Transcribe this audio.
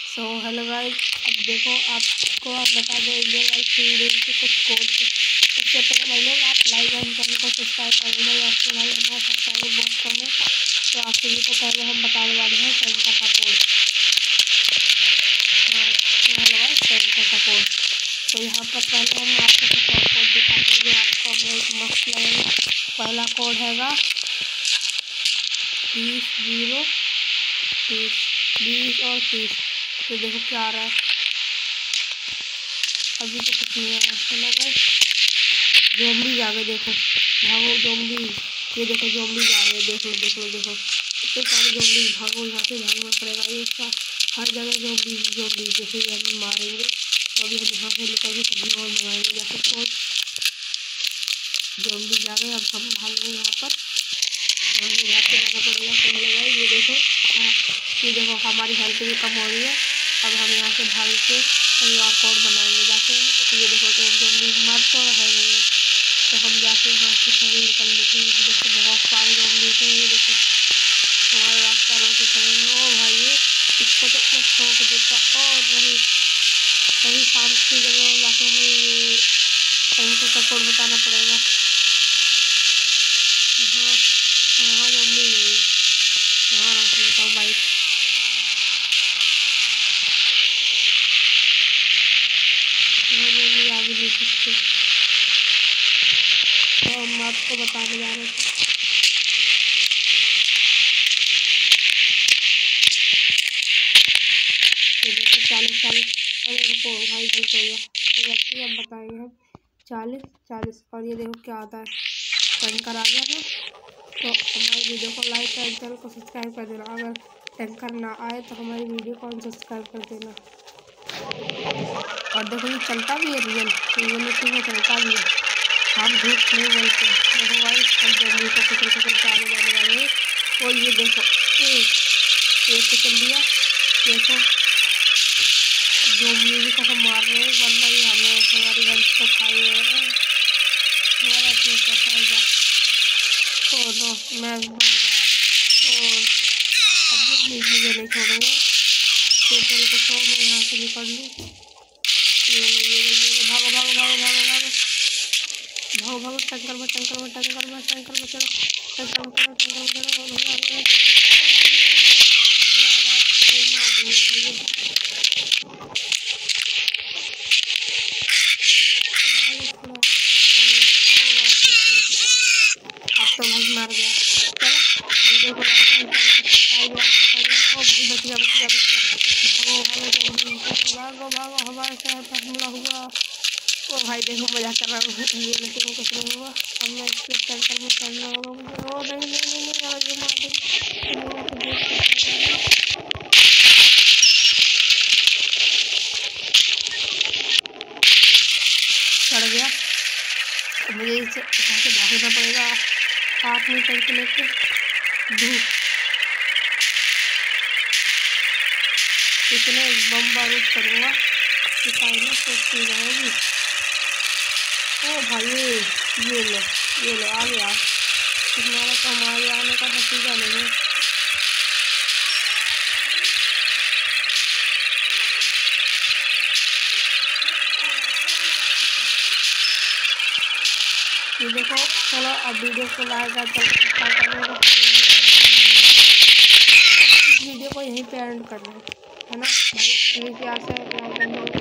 Hello guys, अब देखो आपको हम बता दें इंडियन लाइफ वीडियो के कुछ कोड। सबसे पहले भाई लोग आप लाइक एंड चैनल को सब्सक्राइब कर देना। वैसे भाई हमारा सब्सक्राइबर बहुत कम है, तो आप सभी को पहले हम बताने वाले हैं टेंकर का कोड। हाँ तो हेलो गाइस, टेंकर का कोड। तो यहाँ पर पहले हम आपको कुछ और कोड दिखाते हैं जो आपको बहुत मस्त लगेगा। पहला कोड हैगा 20 और 30। तो देखो क्या आ रहा है, अभी तो कुछ नहीं आया। चलो गाइस, ज़ॉम्बी आ गए, देखो भागो ज़ॉम्बी। ये देखो ज़ॉम्बी जा रहे हैं, देख लो इतने सारे ज़ॉम्बी। भागो यहाँ से, भागना पड़ेगा। ये उसका हर जगह ज़ॉम्बी जैसे ही हम मारेंगे तो अभी हम यहाँ से निकल के कहीं और मंगाएंगे। जैसे कोई ज़ॉम्बी जा गए, अब हम भागेंगे यहाँ पर, यहाँ से भाग के जाना पड़ेगा। तो लगा ये देखो हमारी हेल्थ भी कम हो रही है। अब हम यहाँ से भाग के कहीं और कोड बनाएंगे जाके। तो ये देखो एक ज़ॉम्बी मर तो है नहीं है, तो हम जाके यहाँ से कहीं निकल लेते हैं। देखो बहुत सारे ज़ॉम्बी थे, ये देखो हमारे रास्ता रोके खड़े हैं। ओ भाई ये इसको तो मैं ठोक देता। और वही कहीं शांत की जगह जाके हमें ये टेंकर का कोड बताना पड़ेगा। हाँ ज़ॉम्बी यहाँ रोक लेता हूँ बाइक। आ भी नहीं सकते, तो हम आपको बताने जा रहे थे। तो देखो 40। अरे रुको भाई, गलत हो गया। तो वैसे हम बताएंगे हम 40। और ये देखो क्या आता है, टैंकर आ गया ना। तो हमारी वीडियो को लाइक और चैनल को सब्सक्राइब कर देना। अगर टैंकर ना आए तो हमारी वीडियो को अनसब्सक्राइब कर देना। और देखो ये चलता भी है, रियलिटी में चलता भी है, हम झूठ नहीं बोलते। देखो भाई हम ज़ॉम्बी को कुचल के आने जाने वाले हैं। और ये देखो एक कुचल दिया। देखो ज़ॉम्बी को हम मार रहे हैं, वरना ये हमें हमारी हेल्थ को खाए हुए हैं। हमारा क्या फायदा। ओ नो, मैं मर रहा हूँ। और अब मुझे नहीं छोड़ूंगा। तो चलो कुछ और मैं यहाँ से निकल लूँ। ये लो भागो टैंकर में चलो, टैंकर में चलो। अब तो भाई मार गया। चलो वीडियो को लाइक एंड सब्सक्राइब भाई, बच गया। भागो हमारे शहर पर हमला हुआ। ओ भाई देखो मजा कर रहा हूँ, ये लेकिन कुछ नहीं हुआ। अब मैं इसके टैंकर में चढ़ना होगा मुझे। ओ नहीं और ये मार दे। चढ़ गया। तो मुझे इसे यहाँ से भागना पड़ेगा। हाथ में टैंकर लेके धूप इतने बम बारूद करूँगा कि कायना सोचती रहेगी। ओ भाई ये लो आ गया। तुम्हारा तो हमारे आने का नतीजा नहीं है। ये देखो चलो अब वीडियो को लाइक और सब्सक्राइब करना। इस वीडियो को यहीं पे एंड करना है ना भाई। मेरी प्यार से लाइक